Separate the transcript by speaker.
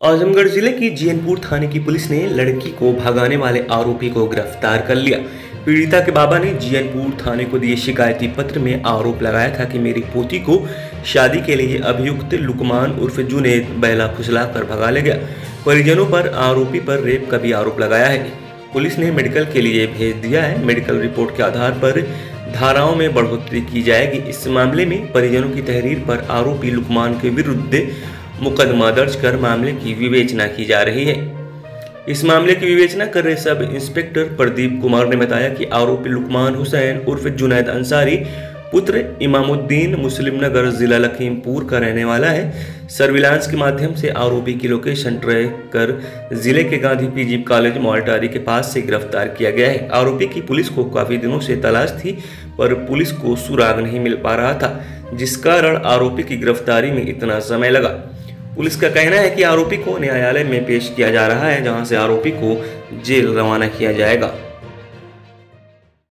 Speaker 1: आजमगढ़ जिले की जीयनपुर थाने की पुलिस ने लड़की को भगाने वाले आरोपी को गिरफ्तार कर लिया। पीड़िता के बाबा ने जीयनपुर थाने को दिए शिकायती पत्र में आरोप लगाया था कि मेरी पोती को शादी के लिए अभियुक्त लुकमान उर्फ जुनेद बैला फुसला कर भगा ले गया। परिजनों पर आरोपी पर रेप का भी आरोप लगाया है। पुलिस ने मेडिकल के लिए भेज दिया है। मेडिकल रिपोर्ट के आधार पर धाराओं में बढ़ोतरी की जाएगी। इस मामले में परिजनों की तहरीर पर आरोपी लुकमान के विरुद्ध मुकदमा दर्ज कर मामले की विवेचना की जा रही है। इस मामले की विवेचना कर रहे सब इंस्पेक्टर प्रदीप कुमार ने बताया कि आरोपी लुकमान हुसैन उर्फ जुनैद अंसारी पुत्र इमामुद्दीन मुस्लिम नगर जिला लखीमपुर का रहने वाला है। सर्विलांस के माध्यम से आरोपी की लोकेशन ट्रैक कर जिले के गांधी पीजी कॉलेज मोल्टारी के पास से गिरफ्तार किया गया है। आरोपी की पुलिस को काफी दिनों से तलाश थी, पर पुलिस को सुराग नहीं मिल पा रहा था, जिस कारण आरोपी की गिरफ्तारी में इतना समय लगा। पुलिस का कहना है कि आरोपी को न्यायालय में पेश किया जा रहा है, जहां से आरोपी को जेल रवाना किया जाएगा।